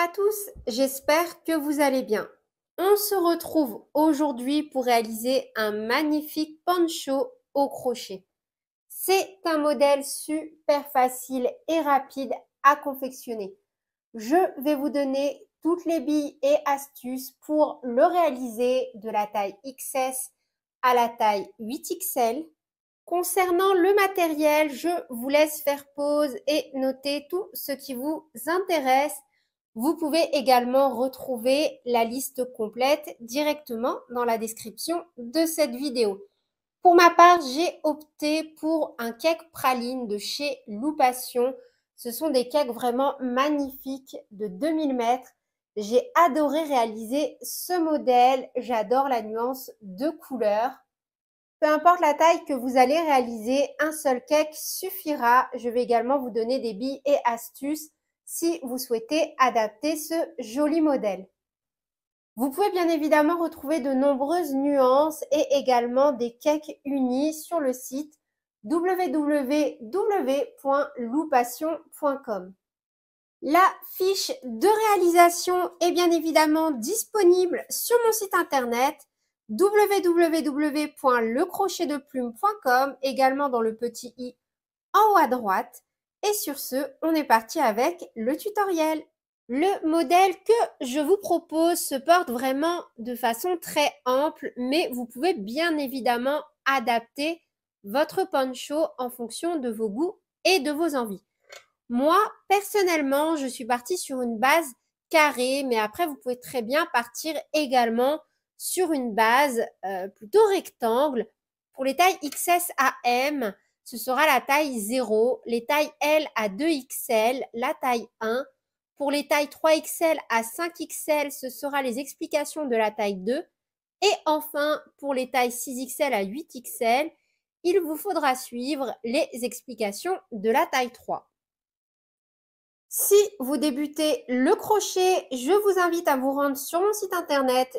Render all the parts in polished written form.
tous, j'espère que vous allez bien. On se retrouve aujourd'hui pour réaliser un magnifique poncho au crochet. C'est un modèle super facile et rapide à confectionner. Je vais vous donner toutes les billes et astuces pour le réaliser de la taille XS à la taille 8XL. Concernant le matériel, je vous laisse faire pause et noter tout ce qui vous intéresse. Vous pouvez également retrouver la liste complète directement dans la description de cette vidéo. Pour ma part, j'ai opté pour un cake praline de chez Loupation. Ce sont des cakes vraiment magnifiques de 2000 mètres. J'ai adoré réaliser ce modèle. J'adore la nuance de couleurs. Peu importe la taille que vous allez réaliser, un seul cake suffira. Je vais également vous donner des billes et astuces si vous souhaitez adapter ce joli modèle. Vous pouvez bien évidemment retrouver de nombreuses nuances et également des cakes unis sur le site www.loupation.com. La fiche de réalisation est bien évidemment disponible sur mon site internet www.lecrochetdeplume.com, également dans le petit i en haut à droite. Et sur ce, on est parti avec le tutoriel. Le modèle que je vous propose se porte vraiment de façon très ample, mais vous pouvez bien évidemment adapter votre poncho en fonction de vos goûts et de vos envies. Moi, personnellement, je suis partie sur une base carrée, mais après, vous pouvez très bien partir également sur une base plutôt rectangle. Pour les tailles XS à M, ce sera la taille 0, les tailles L à 2XL, la taille 1. Pour les tailles 3XL à 5XL, ce sera les explications de la taille 2. Et enfin, pour les tailles 6XL à 8XL, il vous faudra suivre les explications de la taille 3. Si vous débutez le crochet, je vous invite à vous rendre sur mon site internet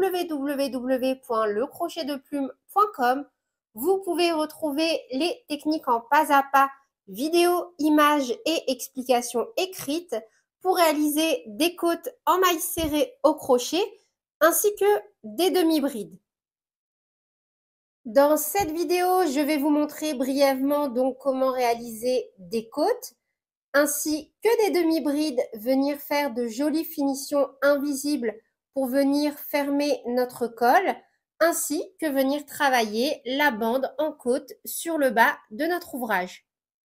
www.lecrochetdeplume.com. Vous pouvez retrouver les techniques en pas à pas, vidéos, images et explications écrites pour réaliser des côtes en mailles serrées au crochet ainsi que des demi-brides. Dans cette vidéo, je vais vous montrer brièvement donc comment réaliser des côtes ainsi que des demi-brides, venir faire de jolies finitions invisibles pour venir fermer notre col, ainsi que venir travailler la bande en côte sur le bas de notre ouvrage.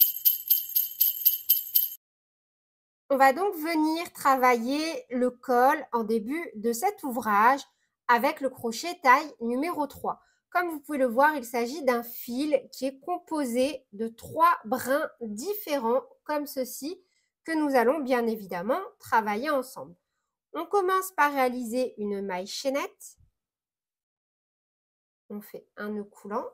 On va donc venir travailler le col en début de cet ouvrage avec le crochet taille numéro 3. Comme vous pouvez le voir, il s'agit d'un fil qui est composé de 3 brins différents comme ceci que nous allons bien évidemment travailler ensemble. On commence par réaliser une maille chaînette. On fait un nœud coulant.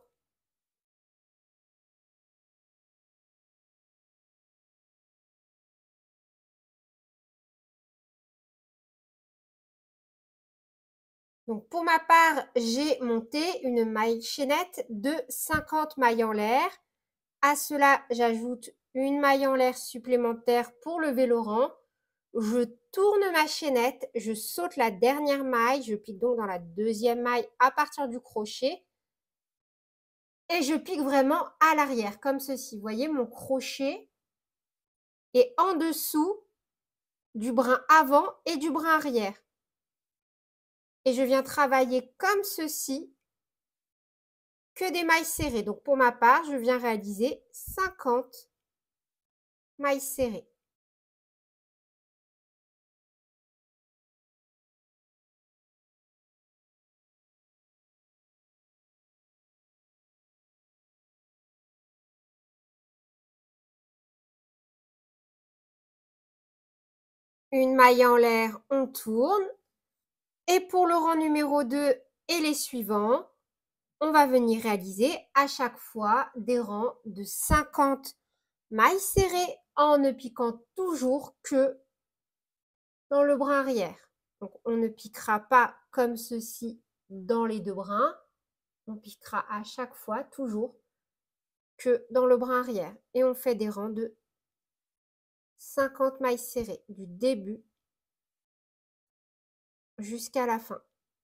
Donc pour ma part, j'ai monté une maille chaînette de 50 mailles en l'air. À cela, j'ajoute une maille en l'air supplémentaire pour lever le rang. Je tourne ma chaînette, je saute la dernière maille, je pique donc dans la deuxième maille à partir du crochet. Et je pique vraiment à l'arrière, comme ceci. Vous voyez, mon crochet est en dessous du brin avant et du brin arrière. Et je viens travailler comme ceci, que des mailles serrées. Donc pour ma part, je viens réaliser 50 mailles serrées. Une maille en l'air, on tourne. Et pour le rang numéro 2 et les suivants, on va venir réaliser à chaque fois des rangs de 50 mailles serrées en ne piquant toujours que dans le brin arrière. Donc on ne piquera pas comme ceci dans les deux brins. On piquera à chaque fois toujours que dans le brin arrière. Et on fait des rangs de 50 mailles serrées du début jusqu'à la fin.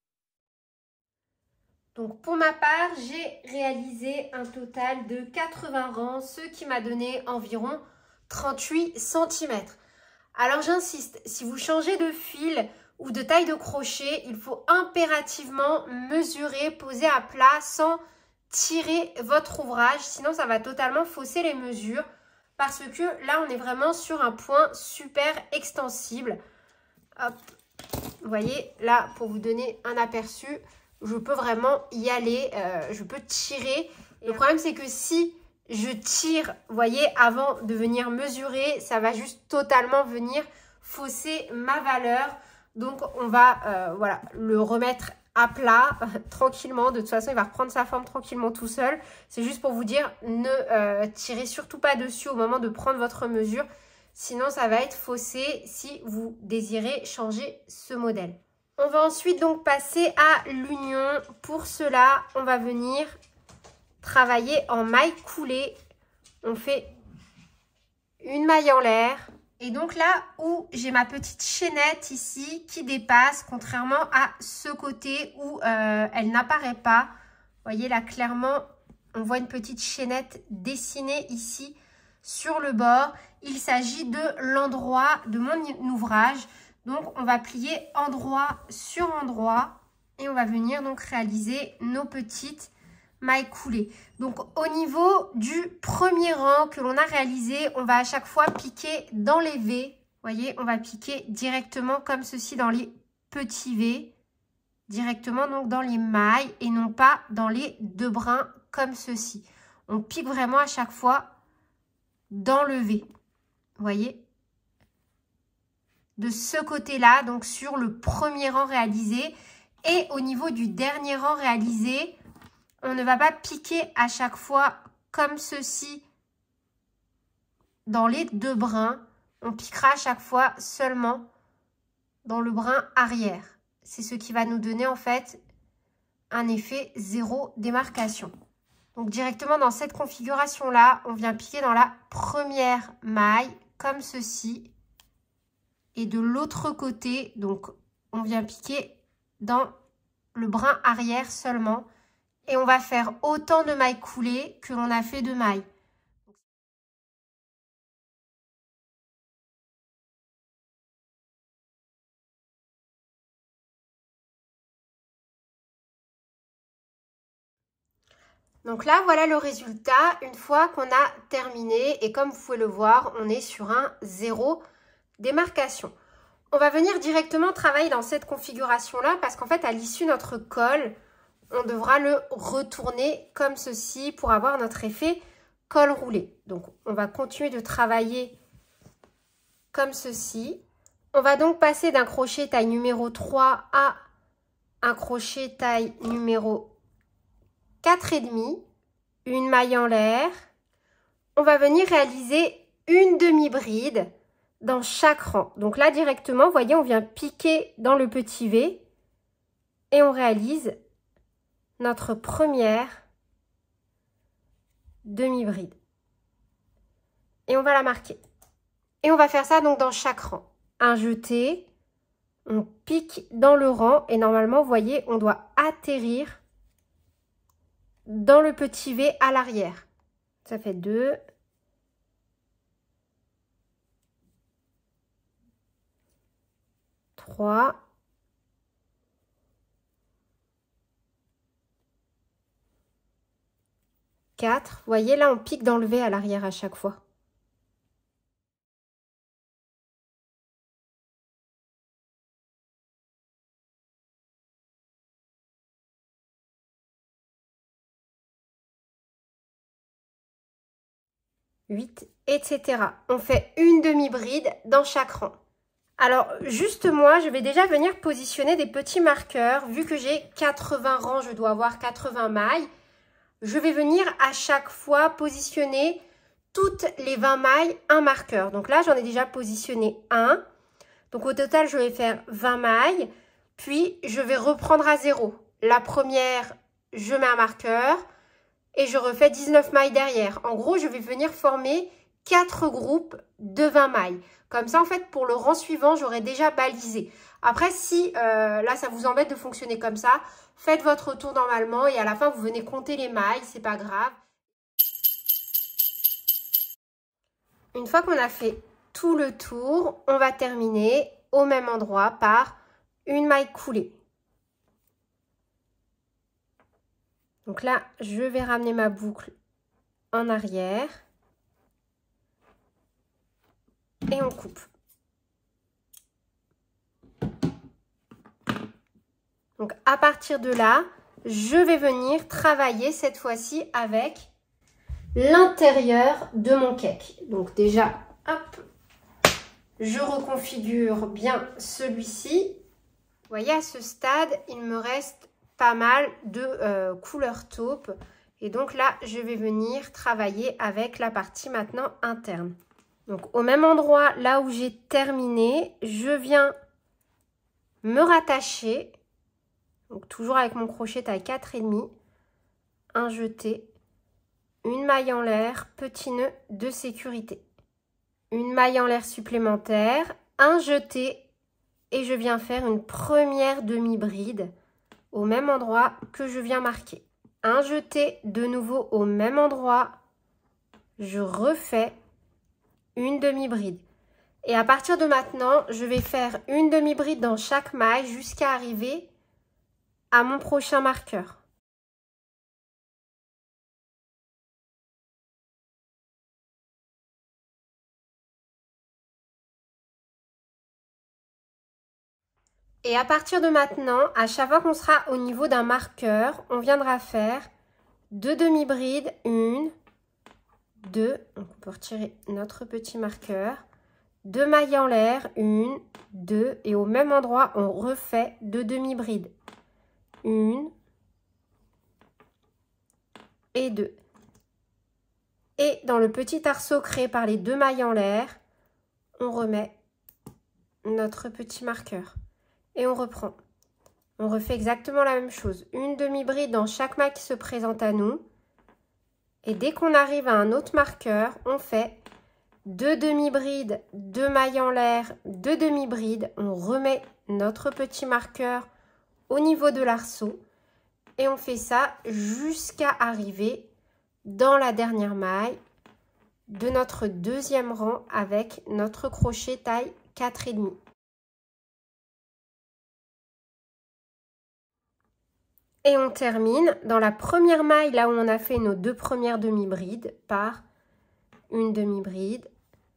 Donc pour ma part, j'ai réalisé un total de 80 rangs, ce qui m'a donné environ 38 cm. Alors j'insiste, si vous changez de fil ou de taille de crochet, il faut impérativement mesurer, poser à plat sans tirer votre ouvrage, sinon ça va totalement fausser les mesures parce que là on est vraiment sur un point super extensible. Hop, vous voyez là pour vous donner un aperçu, je peux vraiment y aller, je peux tirer. Le problème c'est que si je tire, vous voyez, avant de venir mesurer, ça va juste totalement venir fausser ma valeur. Donc, on va voilà, le remettre à plat tranquillement. De toute façon, il va reprendre sa forme tranquillement tout seul. C'est juste pour vous dire, ne tirez surtout pas dessus au moment de prendre votre mesure. Sinon, ça va être faussé si vous désirez changer ce modèle. On va ensuite donc passer à l'union. Pour cela, on va venir travailler en maille coulée. On fait une maille en l'air. Et donc là où j'ai ma petite chaînette ici qui dépasse, contrairement à ce côté où elle n'apparaît pas. Vous voyez là clairement, on voit une petite chaînette dessinée ici sur le bord. Il s'agit de l'endroit de mon ouvrage. Donc on va plier endroit sur endroit et on va venir donc réaliser nos petites mailles coulées. Donc au niveau du premier rang que l'on a réalisé, on va à chaque fois piquer dans les V. Vous voyez, on va piquer directement comme ceci dans les petits V, directement donc dans les mailles et non pas dans les deux brins comme ceci. On pique vraiment à chaque fois dans le V. Vous voyez, de ce côté-là, donc sur le premier rang réalisé. Et au niveau du dernier rang réalisé, on ne va pas piquer à chaque fois comme ceci dans les deux brins. On piquera à chaque fois seulement dans le brin arrière. C'est ce qui va nous donner en fait un effet zéro démarcation. Donc directement dans cette configuration-là, on vient piquer dans la première maille comme ceci. Et de l'autre côté, donc on vient piquer dans le brin arrière seulement. Et on va faire autant de mailles coulées que l'on a fait de mailles. Donc là, voilà le résultat une fois qu'on a terminé. Et comme vous pouvez le voir, on est sur un zéro démarcation. On va venir directement travailler dans cette configuration-là parce qu'en fait, à l'issue de notre col, on devra le retourner comme ceci pour avoir notre effet col roulé. Donc, on va continuer de travailler comme ceci. On va donc passer d'un crochet taille numéro 3 à un crochet taille numéro 4,5. Une maille en l'air. On va venir réaliser une demi-bride dans chaque rang. Donc là, directement, vous voyez, on vient piquer dans le petit V et on réalise notre première demi-bride. Et on va la marquer. Et on va faire ça donc dans chaque rang. Un jeté, on pique dans le rang et normalement, vous voyez, on doit atterrir dans le petit V à l'arrière. Ça fait 2. 3. 4. Vous voyez, là, on pique dans le V à l'arrière à chaque fois. Etc. On fait une demi-bride dans chaque rang. Alors, juste moi, je vais déjà venir positionner des petits marqueurs. Vu que j'ai 80 rangs, je dois avoir 80 mailles. Je vais venir à chaque fois positionner toutes les 20 mailles un marqueur. Donc là, j'en ai déjà positionné un. Donc au total, je vais faire 20 mailles. Puis, je vais reprendre à 0. La première, je mets un marqueur et je refais 19 mailles derrière. En gros, je vais venir former 4 groupes de 20 mailles. Comme ça, en fait, pour le rang suivant, j'aurai déjà balisé. Après, si là, ça vous embête de fonctionner comme ça, faites votre tour normalement et à la fin, vous venez compter les mailles, c'est pas grave. Une fois qu'on a fait tout le tour, on va terminer au même endroit par une maille coulée. Donc là, je vais ramener ma boucle en arrière et on coupe. Donc à partir de là, je vais venir travailler cette fois-ci avec l'intérieur de mon cake. Donc déjà, hop, je reconfigure bien celui-ci. Vous voyez, à ce stade, il me reste pas mal de couleur taupe. Et donc là, je vais venir travailler avec la partie maintenant interne. Donc au même endroit, là où j'ai terminé, je viens me rattacher. Donc toujours avec mon crochet taille 4,5, un jeté, une maille en l'air, petit nœud de sécurité. Une maille en l'air supplémentaire, un jeté et je viens faire une première demi-bride au même endroit que je viens marquer. Un jeté de nouveau au même endroit, je refais une demi-bride. Et à partir de maintenant, je vais faire une demi-bride dans chaque maille jusqu'à arriver à mon prochain marqueur. Et à partir de maintenant, à chaque fois qu'on sera au niveau d'un marqueur, on viendra faire 2 demi-brides, 1, 2, donc on peut retirer notre petit marqueur, 2 mailles en l'air, 1, 2, et au même endroit, on refait 2 demi-brides, 1 et 2. Et dans le petit arceau créé par les 2 mailles en l'air, on remet notre petit marqueur. Et on reprend. On refait exactement la même chose. Une demi-bride dans chaque maille qui se présente à nous. Et dès qu'on arrive à un autre marqueur, on fait 2 demi-brides, 2 mailles en l'air, 2 demi-brides. On remet notre petit marqueur au niveau de l'arceau. Et on fait ça jusqu'à arriver dans la dernière maille de notre deuxième rang avec notre crochet taille 4,5. Et on termine dans la première maille, là où on a fait nos 2 premières demi-brides, par une demi-bride,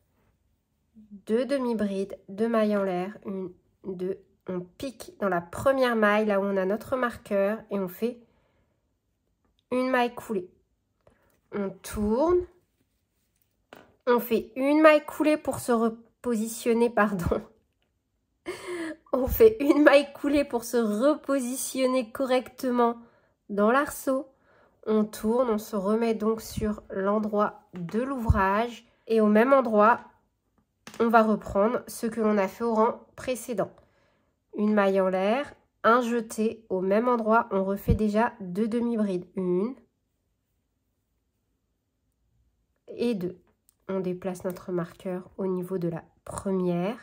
2 demi-brides, 2 mailles en l'air, 1, 2. On pique dans la première maille, là où on a notre marqueur, et on fait une maille coulée. On tourne, on fait une maille coulée pour se repositionner, pardon. On fait une maille coulée pour se repositionner correctement dans l'arceau. On tourne, on se remet donc sur l'endroit de l'ouvrage. Et au même endroit, on va reprendre ce que l'on a fait au rang précédent. Une maille en l'air, un jeté. Au même endroit, on refait déjà 2 demi-brides. 1 et 2. On déplace notre marqueur au niveau de la première.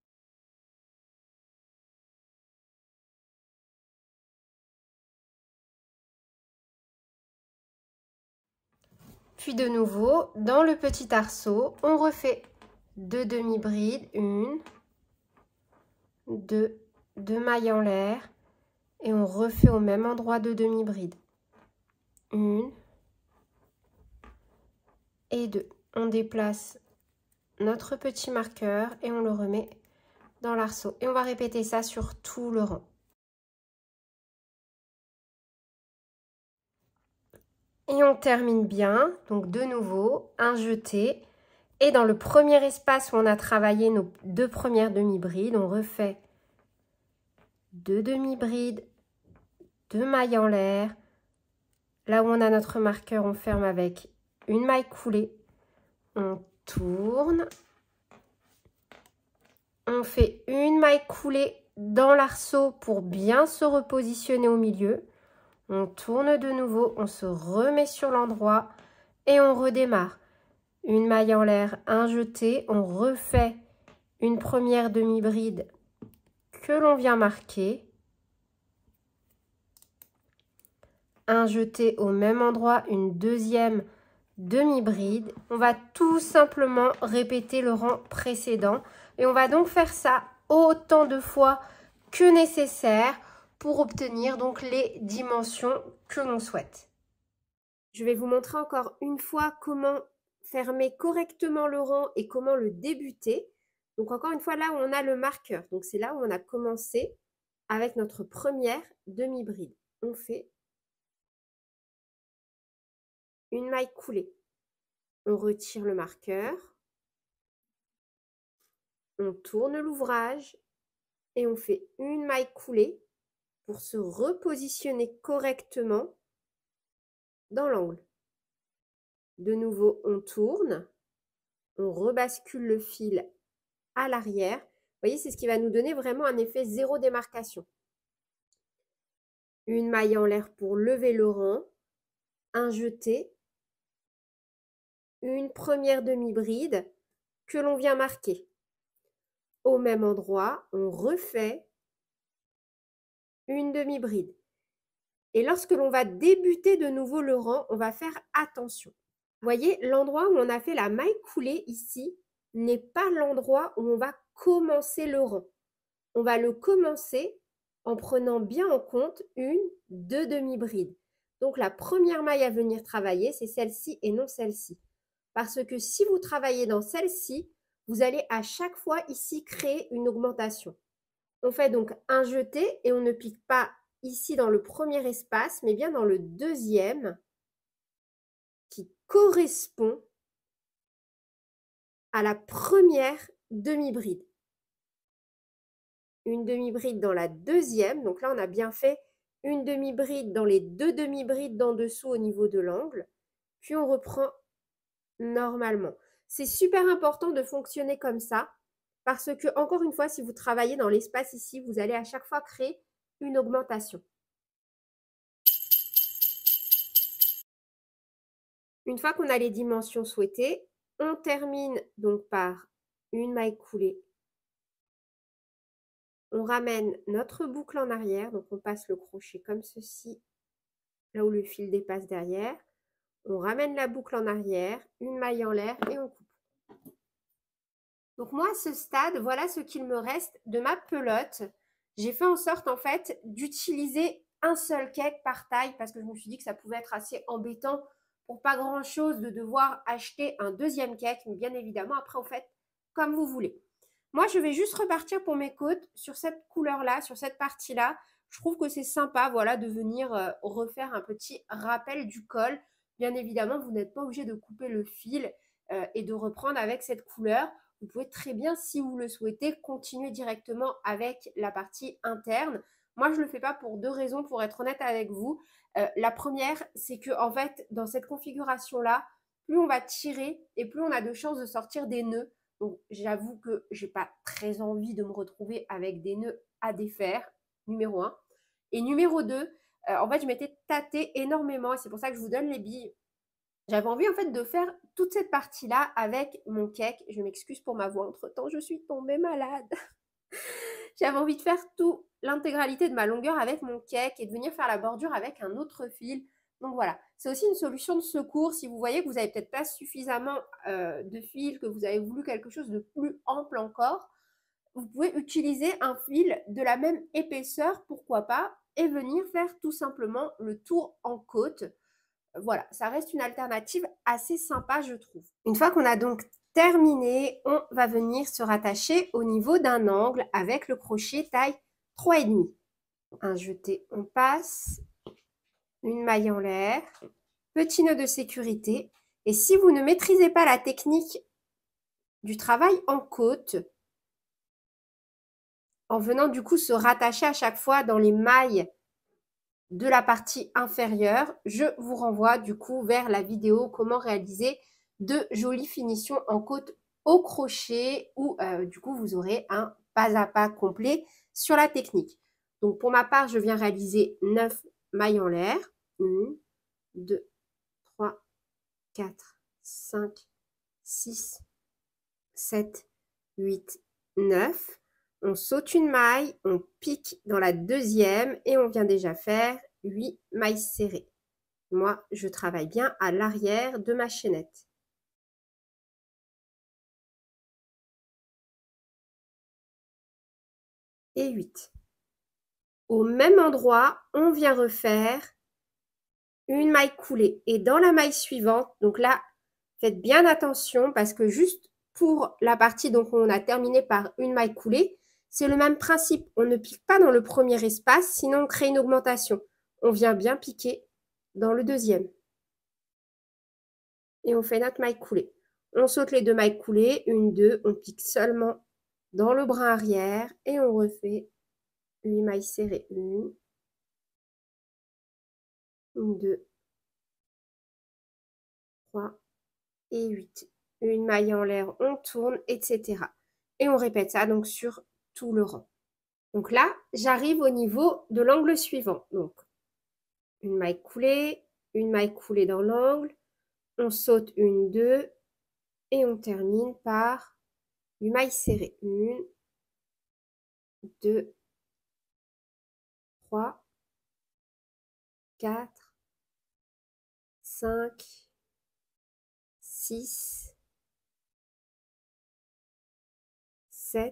Puis de nouveau, dans le petit arceau, on refait 2 demi-brides, 1, 2, 2 mailles en l'air et on refait au même endroit 2 demi-brides. 1 et 2. On déplace notre petit marqueur et on le remet dans l'arceau. Et on va répéter ça sur tout le rang. Et on termine bien, donc de nouveau, un jeté. Et dans le premier espace où on a travaillé nos 2 premières demi-brides, on refait 2 demi-brides, 2 mailles en l'air. Là où on a notre marqueur, on ferme avec une maille coulée. On tourne. On fait une maille coulée dans l'arceau pour bien se repositionner au milieu. On tourne de nouveau, on se remet sur l'endroit et on redémarre. une maille en l'air, un jeté, on refait une première demi-bride que l'on vient marquer, un jeté au même endroit, une deuxième demi-bride. On va tout simplement répéter le rang précédent et on va donc faire ça autant de fois que nécessaire pour obtenir donc les dimensions que l'on souhaite. Je vais vous montrer encore une fois comment fermer correctement le rang et comment le débuter. Donc encore une fois, là où on a le marqueur, donc c'est là où on a commencé avec notre première demi-bride. On fait une maille coulée. On retire le marqueur, on tourne l'ouvrage et on fait une maille coulée pour se repositionner correctement dans l'angle. De nouveau, on tourne, on rebascule le fil à l'arrière. Vous voyez, c'est ce qui va nous donner vraiment un effet zéro démarcation. Une maille en l'air pour lever le rang, un jeté, une première demi-bride que l'on vient marquer. Au même endroit, on refait une demi-bride. Et lorsque l'on va débuter de nouveau le rang, on va faire attention. Vous voyez, l'endroit où on a fait la maille coulée ici n'est pas l'endroit où on va commencer le rang. On va le commencer en prenant bien en compte une, deux demi-brides. Donc la première maille à venir travailler, c'est celle-ci et non celle-ci. Parce que si vous travaillez dans celle-ci, vous allez à chaque fois ici créer une augmentation. On fait donc un jeté et on ne pique pas ici dans le premier espace, mais bien dans le deuxième qui correspond à la première demi-bride. Une demi-bride dans la deuxième, donc là on a bien fait une demi-bride dans les deux demi-brides d'en dessous au niveau de l'angle, puis on reprend normalement. C'est super important de fonctionner comme ça, parce que, encore une fois, si vous travaillez dans l'espace ici, vous allez à chaque fois créer une augmentation. Une fois qu'on a les dimensions souhaitées, on termine donc par une maille coulée. On ramène notre boucle en arrière, donc on passe le crochet comme ceci, là où le fil dépasse derrière. On ramène la boucle en arrière, une maille en l'air et on coupe. Donc moi, à ce stade, voilà ce qu'il me reste de ma pelote. J'ai fait en sorte, en fait, d'utiliser un seul cake par taille parce que je me suis dit que ça pouvait être assez embêtant pour pas grand-chose de devoir acheter un deuxième cake. Mais bien évidemment, après, vous faites comme vous voulez. Moi, je vais juste repartir pour mes côtes sur cette couleur-là, sur cette partie-là. Je trouve que c'est sympa, voilà, de venir refaire un petit rappel du col. Bien évidemment, vous n'êtes pas obligé de couper le fil et de reprendre avec cette couleur. Vous pouvez très bien, si vous le souhaitez, continuer directement avec la partie interne. Moi, je ne le fais pas pour deux raisons, pour être honnête avec vous. La première, c'est que en fait, dans cette configuration-là, plus on va tirer et plus on a de chances de sortir des nœuds. Donc, j'avoue que je n'ai pas très envie de me retrouver avec des nœuds à défaire, numéro 1. Et numéro 2, en fait, je m'étais tâtée énormément et c'est pour ça que je vous donne les billes. J'avais envie en fait de faire toute cette partie-là avec mon cake. Je m'excuse pour ma voix, entre-temps, je suis tombée malade. J'avais envie de faire l'intégralité de ma longueur avec mon cake et de venir faire la bordure avec un autre fil. Donc voilà, c'est aussi une solution de secours si vous voyez que vous n'avez peut-être pas suffisamment de fil, que vous avez voulu quelque chose de plus ample encore. Vous pouvez utiliser un fil de la même épaisseur, pourquoi pas, et venir faire tout simplement le tour en côte. Voilà, ça reste une alternative assez sympa, je trouve. Une fois qu'on a donc terminé, on va venir se rattacher au niveau d'un angle avec le crochet taille 3,5. Un jeté, on passe, une maille en l'air, petit nœud de sécurité. Et si vous ne maîtrisez pas la technique du travail en côte, en venant du coup se rattacher à chaque fois dans les mailles de la partie inférieure, je vous renvoie du coup vers la vidéo comment réaliser de jolies finitions en côte au crochet où du coup vous aurez un pas à pas complet sur la technique. Donc pour ma part, je viens réaliser 9 mailles en l'air. 1, 2, 3, 4, 5, 6, 7, 8, 9. On saute une maille, on pique dans la deuxième et on vient déjà faire 8 mailles serrées. Moi, je travaille bien à l'arrière de ma chaînette. Et 8. Au même endroit, on vient refaire une maille coulée. Et dans la maille suivante, donc là, faites bien attention parce que juste pour la partie, donc on a terminé par une maille coulée, c'est le même principe. On ne pique pas dans le premier espace, sinon on crée une augmentation. On vient bien piquer dans le deuxième. Et on fait notre maille coulée. On saute les deux mailles coulées, une, deux, on pique seulement dans le bras arrière et on refait 8 mailles serrées. 1, 2, 3 et 8. Une maille en l'air, on tourne, etc. Et on répète ça donc sur tout le rang. Donc là, j'arrive au niveau de l'angle suivant. Donc, une maille coulée dans l'angle, on saute une, deux, et on termine par une maille serrée. 1, 2, 3, 4, 5, 6, 7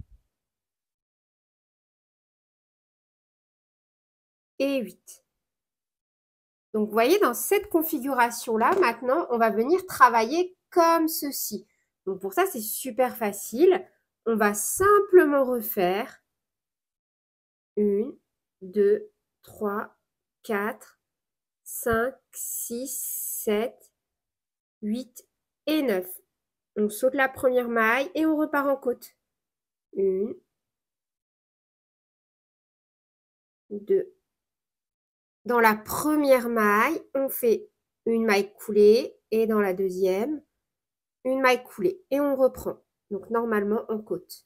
et 8. Donc, vous voyez, dans cette configuration-là, maintenant, on va venir travailler comme ceci. Donc, pour ça, c'est super facile. On va simplement refaire 1, 2, 3, 4, 5, 6, 7, 8 et 9. On saute la première maille et on repart en côte. 1, 2. Dans la première maille, on fait une maille coulée et dans la deuxième, une maille coulée. Et on reprend. Donc, normalement, en côte.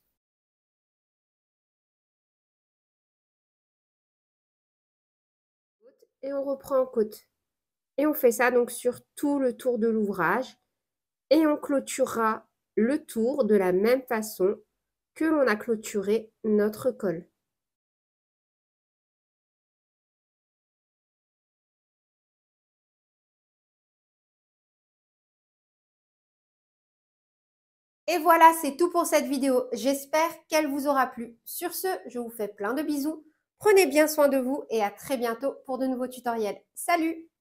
Et on reprend en côte. Et on fait ça donc sur tout le tour de l'ouvrage. Et on clôturera le tour de la même façon que l'on a clôturé notre col. Et voilà, c'est tout pour cette vidéo. J'espère qu'elle vous aura plu. Sur ce, je vous fais plein de bisous. Prenez bien soin de vous et à très bientôt pour de nouveaux tutoriels. Salut!